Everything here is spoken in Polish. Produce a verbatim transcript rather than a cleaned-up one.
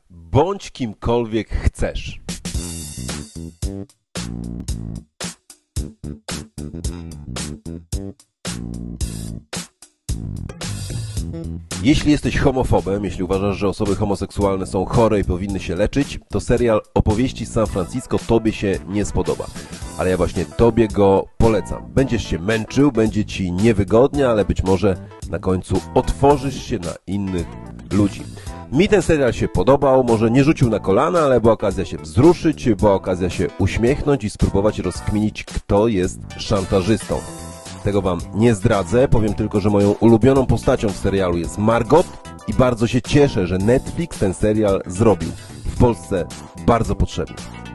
Bądź kimkolwiek chcesz. Jeśli jesteś homofobem, jeśli uważasz, że osoby homoseksualne są chore i powinny się leczyć, to serial Opowieści z San Francisco tobie się nie spodoba. Ale ja właśnie tobie go polecam. Będziesz się męczył, będzie ci niewygodnie, ale być może na końcu otworzysz się na innych ludzi. Mi ten serial się podobał, może nie rzucił na kolana, ale była okazja się wzruszyć, była okazja się uśmiechnąć i spróbować rozkminić, kto jest szantażystą. Tego wam nie zdradzę, powiem tylko, że moją ulubioną postacią w serialu jest Margot i bardzo się cieszę, że Netflix ten serial zrobił. W Polsce bardzo potrzebny.